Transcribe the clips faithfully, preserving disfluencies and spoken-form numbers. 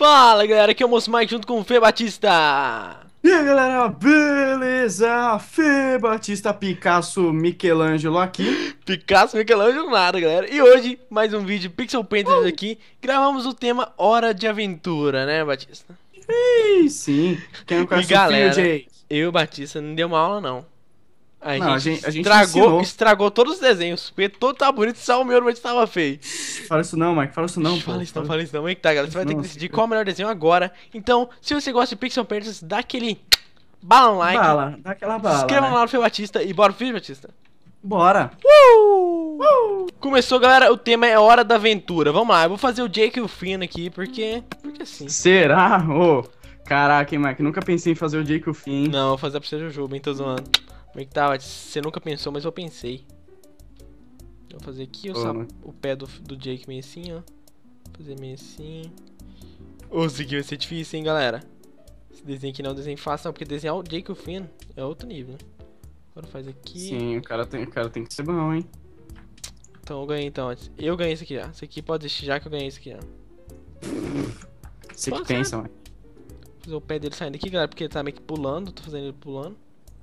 Fala galera, aqui é o Moço Mike junto com o Fê Batista. E aí galera, beleza? Fê Batista, Picasso, Michelangelo aqui. Picasso, Michelangelo, nada galera. E hoje, mais um vídeo Pixel Painters aqui. Gravamos o tema Hora de Aventura, né Batista? Ih, sim, quem não E conhece o Phil galera, Jake? eu e o Batista não deu uma aula não. A Não, a gente, gente, a gente estragou, ensinou. estragou todos os desenhos. Porque todo tá bonito, só o meu no Batista tava feio. Fala isso não, Mike, fala isso não, Shhh, pô. Fala isso não, fala isso não. Aí que tá galera, você vai ter que Não, decidir fica- qual é o melhor desenho agora. Então, se você gosta de Pixel Painters, dá aquele bala no like. Bala, dá aquela Se bala, inscreva né? lá no Fê Batista e bora pro vídeo, Batista. Bora. Uh! Começou, galera. O tema é Hora da Aventura. Vamos lá, eu vou fazer o Jake e o Finn aqui, porque. Porque sim. Será? Ô, caraca, hein, Mike, nunca pensei em fazer o Jake o fim. Não, vou fazer pra você Jujuba, hein? Tô zoando. Como é que tá? Você nunca pensou, mas eu pensei. Vou fazer aqui o, Ô, sap... não. o pé do, do Jake meio assim, ó. Fazer meio assim. Ô, isso aqui vai ser difícil, hein, galera. Esse desenho aqui não é um desenho fácil, não, porque desenhar o Jake e o Finn é outro nível, né? Agora faz aqui. Sim, o cara tem, o cara tem que ser bom, hein? Então eu ganhei então. Eu ganhei esse aqui já. Esse aqui pode deixar já que eu ganhei esse aqui já. Você que Pô, pensa, Mike. Vou fazer o pé dele saindo aqui, galera, porque ele tá meio que pulando. Tô fazendo ele pulando.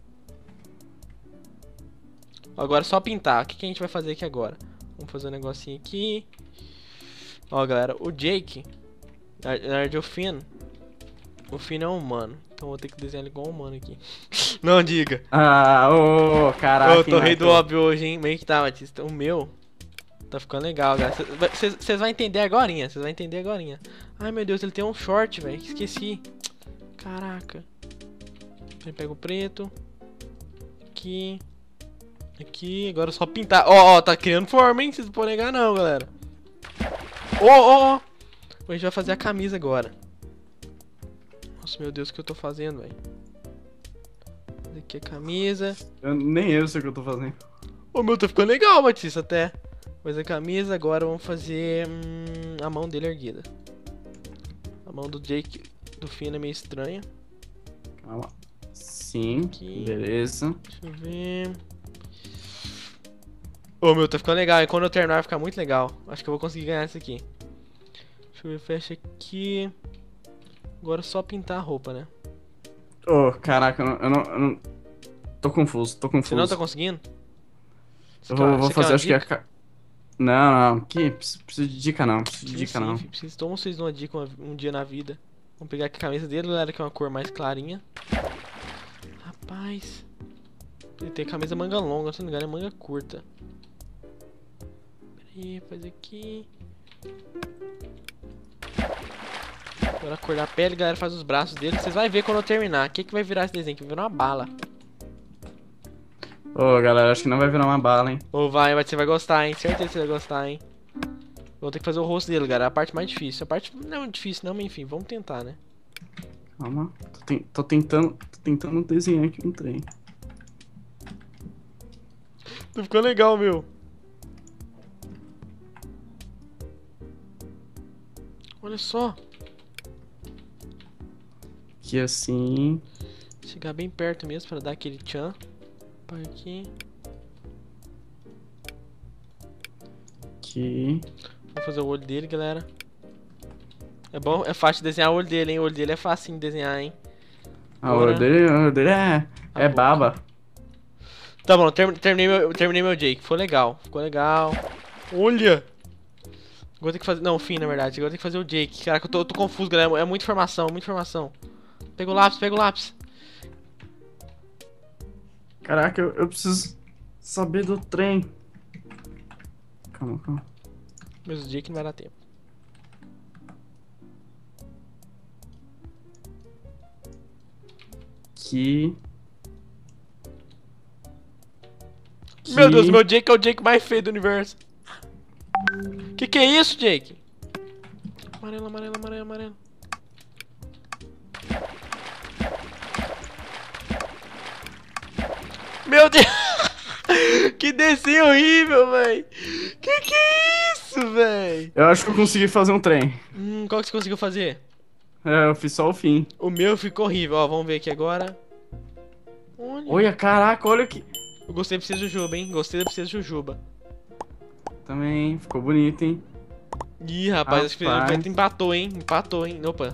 Agora é só pintar. O que, que a gente vai fazer aqui agora? Vamos fazer um negocinho aqui. Ó, galera, o Jake, na verdade o Finn, o Finn é um humano. Então eu vou ter que desenhar ele igual um humano aqui. Não diga. Ah, ô, caraca, Eu tô hein, rei Mike, do ô. óbvio hoje, hein? Meio que tá, Batista. O meu tá ficando legal, galera. Vocês vão entender agorinha. Vocês vão entender agorinha. Ai, meu Deus, ele tem um short, velho. Esqueci. Caraca. Aí pega o preto. Aqui. Aqui. Agora é só pintar. Ó, ó, tá criando forma, hein? Vocês não podem negar, não, galera. Ó, ó, ó. A gente vai fazer a camisa agora. Nossa, meu Deus, o que eu tô fazendo, velho? Fazer aqui a camisa. Eu, nem eu sei o que eu tô fazendo. O meu tá ficando legal, Batista, até. Fazer a camisa, agora vamos fazer hum, a mão dele erguida. A mão do Jake, do Finn é meio estranha. Calma. Sim, Aqui. beleza. Deixa eu ver. Ô, meu, tá ficando legal. E quando eu terminar vai ficar muito legal. Acho que eu vou conseguir ganhar isso aqui. Deixa eu ver, fecha aqui. Agora é só pintar a roupa, né? Ô, caraca, eu não, eu não, eu não- Tô confuso, tô confuso. Você não tá conseguindo? Eu vou, vou Você quer fazer, uma acho que é a... dica? ca- Não, não, que preciso, preciso de dica não, preciso de Sim, dica sim, não. filho, preciso. Toma vocês uma dica uma- um dia na vida. Vamos pegar aqui a camisa dele, galera, que é uma cor mais clarinha. Rapaz. Ele tem camisa manga longa, se não me engano, é manga curta. Pera aí, faz aqui. Agora a cor da pele, galera, faz os braços dele. Vocês vão ver quando eu terminar. O que, que vai virar esse desenho? Que vai virar uma bala. Ô, galera, acho que não vai virar uma bala, hein. Ou vai, mas você vai gostar, hein? Certeza que você vai gostar, hein? Vou ter que fazer o rosto dele, galera. É a parte mais difícil. A parte não é difícil, não, mas enfim, vamos tentar, né? Calma, tô, ten- tô tentando, tô tentando desenhar aqui um trem. Tá ficando legal, meu. Olha só. Aqui assim, Chegar bem perto mesmo pra dar aquele tchan. Para aqui. aqui. Vou fazer o olho dele, galera. É bom, é fácil de desenhar o olho dele, hein? O olho dele é fácil de desenhar, hein? Ah, o olho dele, o olho dele é, A é boca. baba. Tá bom, term- terminei, meu, terminei meu Jake. Ficou legal. Ficou legal. Olha! Agora tem que fazer. Não, o Finn, na verdade. Agora tem que fazer o Jake. Caraca, eu tô, eu tô confuso, galera. É muita informação, muita informação. Pega o lápis, pega o lápis. Caraca, eu, eu preciso saber do trem. Calma, calma. Mas o Jake não vai dar tempo. Aqui. Meu Aqui. Deus, meu Jake é o Jake mais feio do universo. Que que é isso, Jake? Amarelo, amarelo, amarelo, amarelo. Meu Deus! Que desenho horrível, véi! Que que é isso, véi? Eu acho que eu consegui fazer um trem. Hum, qual que você conseguiu fazer? É, eu fiz só o fim. O meu ficou horrível, ó, vamos ver aqui agora. Olha, Olha, caraca, olha aqui. eu gostei da Princesa Jujuba, hein? Gostei da Princesa Jujuba. Também ficou bonito, hein? Ih, rapaz, acho que o Rapaz. Beto empatou, hein? Empatou, hein? Opa.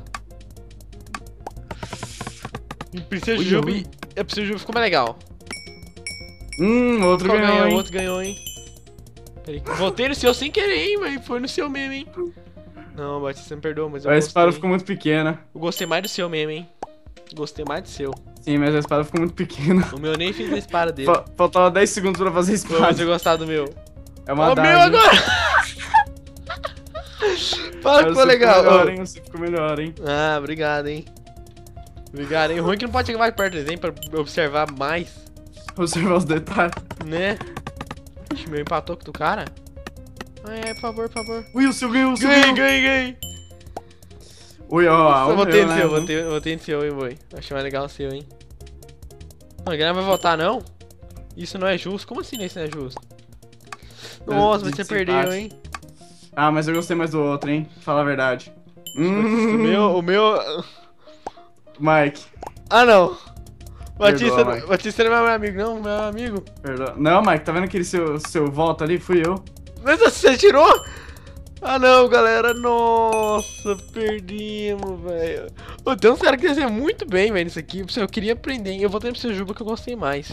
E Princesa Ui, Jujuba. ui. A Princesa Jujuba ficou mais legal. Hum, outro Qual ganhou, ganhou? O hein? outro ganhou, hein? Peraí, voltei no seu sem querer, hein, velho? Foi no seu mesmo, hein? Não, Batista, você me perdoa, mas eu A espada gostei. ficou muito pequena. Eu gostei mais do seu mesmo, hein? Gostei mais do seu. Sim, mas a espada ficou muito pequena. O meu nem fiz a espada dele. Fa- Faltava dez segundos pra fazer a Pô, mas eu espada. gostava do meu. É uma Ó, o meu dádiva. agora! Fala que Mas ficou você legal. Ficou melhor, Ô. hein? Você ficou melhor, hein? Ah, obrigado, hein? Obrigado, hein? O ruim é que não pode chegar mais perto deles, hein? Pra observar mais, Observar os detalhes. né? Ixi, meu empatou com o do cara. Ai, ai, por favor, por favor. Ui, o seu ganhou, o seu Ganhei, ganhou. ganhei, ganhei. Ui, ó, Eu o votei meu, no né? seu, votei, votei no seu, hein, boy. Achei mais legal o seu, hein? Não, a galera vai votar, não? Isso não é justo. Como assim isso não é justo? Nossa, mas você Desempate. perdeu, hein? Ah, mas eu gostei mais do outro, hein? Fala a verdade. O Hum, meu, o meu... Mike, Ah, não. Batista, Perdoa, Mike. Batista não é meu amigo, não, meu amigo. perdão. Não, Mike, tá vendo aquele seu, seu voto ali? Fui eu. Mas você tirou? Ah, não, galera. Nossa, perdimos, velho. Ô, tem uns caras que desenham muito bem, velho, nisso aqui. Eu queria aprender, hein? Eu votei no seu Juba que eu gostei mais.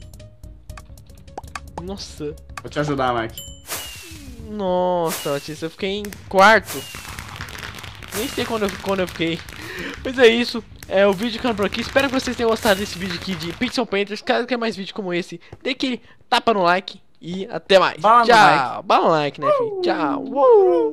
Nossa. Vou te ajudar, Mike. Nossa, Batista, eu fiquei em quarto. Nem sei quando eu, quando eu fiquei. Mas é isso. É o vídeo ficando por aqui. Espero que vocês tenham gostado desse vídeo aqui de Pixel Painters. Caso quer mais vídeo como esse, dê aquele tapa no like. E até mais. Bala no Tchau. Bala no like, né, filho? Tchau. Uh!